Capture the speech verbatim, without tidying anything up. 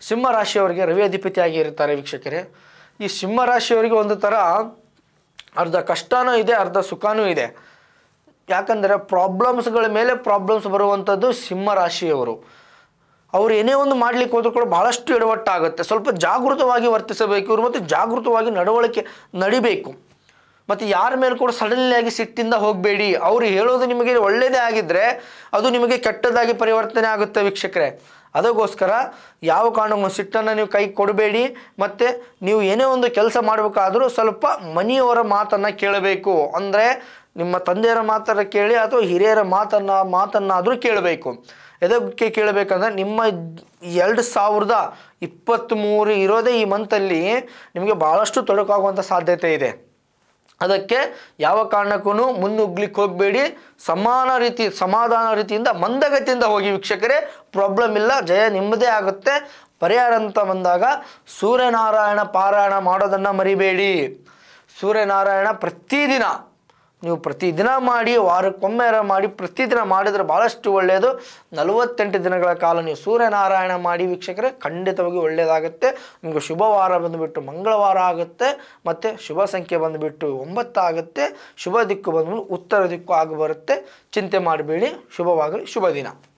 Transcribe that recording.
ಸಿಂಹ ರಾಶಿಯವರಿಗೆ ರವಿ ಅಧಿಪತಿಯಾಗಿ ಇರ್ತಾರೆ ವೀಕ್ಷಕರೇ. ಈ ಸಿಂಹ ರಾಶಿಯವರಿಗೆ ಒಂದು ಥರ ಅರ್ಧ ಕಷ್ಟನೂ ಇದೆ, ಅರ್ಧ ಸುಖನೂ ಇದೆ. ಯಾಕಂದರೆ ಪ್ರಾಬ್ಲಮ್ಸ್ಗಳ ಮೇಲೆ ಪ್ರಾಬ್ಲಮ್ಸ್ ಬರುವಂಥದ್ದು ಸಿಂಹ ರಾಶಿಯವರು. ಅವರು ಏನೇ ಒಂದು ಮಾಡಲಿಕ್ಕೆ ಹೋದರೂ ಕೂಡ ಭಾಳಷ್ಟು ಎಡವಟ್ಟಾಗುತ್ತೆ. ಸ್ವಲ್ಪ ಜಾಗೃತವಾಗಿ ವರ್ತಿಸಬೇಕು ಇವರು, ಮತ್ತು ಜಾಗೃತವಾಗಿ ನಡವಳಿಕೆ ನಡಿಬೇಕು. ಮತ್ತು ಯಾರ ಮೇಲೆ ಕೂಡ ಸಡನ್ಲಿಯಾಗಿ ಸಿಟ್ಟಿಂದ ಹೋಗಬೇಡಿ. ಅವರು ಹೇಳೋದು ನಿಮಗೆ ಒಳ್ಳೆಯದೇ ಆಗಿದ್ದರೆ ಅದು ನಿಮಗೆ ಕೆಟ್ಟದಾಗಿ ಪರಿವರ್ತನೆ ಆಗುತ್ತೆ ವೀಕ್ಷಕರೇ. ಅದಕ್ಕೋಸ್ಕರ ಯಾವ ಕಾರಣಕ್ಕೂ ಸಿಟ್ಟನ್ನು ನೀವು ಕೈ ಕೊಡಬೇಡಿ. ಮತ್ತು ನೀವು ಏನೇ ಒಂದು ಕೆಲಸ ಮಾಡಬೇಕಾದ್ರೂ ಸ್ವಲ್ಪ ಮನೆಯವರ ಮಾತನ್ನು ಕೇಳಬೇಕು. ಅಂದರೆ ನಿಮ್ಮ ತಂದೆಯರ ಮಾತನ್ನು ಕೇಳಿ ಅಥವಾ ಹಿರಿಯರ ಮಾತನ್ನು ಮಾತನ್ನಾದರೂ ಕೇಳಬೇಕು. ಎದಕ್ಕೆ ಕೇಳಬೇಕಂದ್ರೆ ನಿಮ್ಮ ಎರಡು ಸಾವಿರದ ಇಪ್ಪತ್ತ್ಮೂರು ಇರೋದೇ ಈ ಮಂತಲ್ಲಿ ನಿಮಗೆ ಭಾಳಷ್ಟು ತೊಡಕಾಗುವಂಥ ಸಾಧ್ಯತೆ ಇದೆ. ಅದಕ್ಕೆ ಯಾವ ಕಾರಣಕ್ಕೂ ಮುನ್ನುಗ್ಲಿಕ್ಕೆ ಹೋಗಬೇಡಿ. ಸಮಾನ ರೀತಿ ಸಮಾಧಾನ ರೀತಿಯಿಂದ ಮಂದಗತಿಯಿಂದ ಹೋಗಿ ವೀಕ್ಷಕರೇ. ಪ್ರಾಬ್ಲಮ್ ಇಲ್ಲ, ಜಯ ನಿಮ್ಮದೇ ಆಗುತ್ತೆ. ಪರಿಹಾರ ಅಂತ ಬಂದಾಗ ಸೂರ್ಯನಾರಾಯಣ ಪಾರಾಯಣ ಮಾಡೋದನ್ನು ಮರಿಬೇಡಿ. ಸೂರ್ಯನಾರಾಯಣ ಪ್ರತಿದಿನ ನೀವು ಪ್ರತಿದಿನ ಮಾಡಿ, ವಾರಕ್ಕೊಮ್ಮೆ ಮಾಡಿ, ಪ್ರತಿದಿನ ಮಾಡಿದರೆ ಭಾಳಷ್ಟು ಒಳ್ಳೆಯದು. ನಲವತ್ತೆಂಟು ದಿನಗಳ ಕಾಲ ನೀವು ಸೂರ್ಯನಾರಾಯಣ ಮಾಡಿ ವೀಕ್ಷಕರೇ, ಖಂಡಿತವಾಗಿ ಒಳ್ಳೆಯದಾಗುತ್ತೆ. ನಿಮಗೆ ಶುಭವಾರ ಬಂದುಬಿಟ್ಟು ಮಂಗಳವಾರ ಆಗುತ್ತೆ. ಮತ್ತು ಶುಭ ಸಂಖ್ಯೆ ಬಂದುಬಿಟ್ಟು ಒಂಬತ್ತು ಆಗುತ್ತೆ. ಶುಭ ದಿಕ್ಕು ಬಂದುಬಿಟ್ಟು ಉತ್ತರ ದಿಕ್ಕು ಆಗಿ ಬರುತ್ತೆ. ಚಿಂತೆ ಮಾಡಬೇಡಿ. ಶುಭವಾಗಲಿ. ಶುಭ ದಿನ.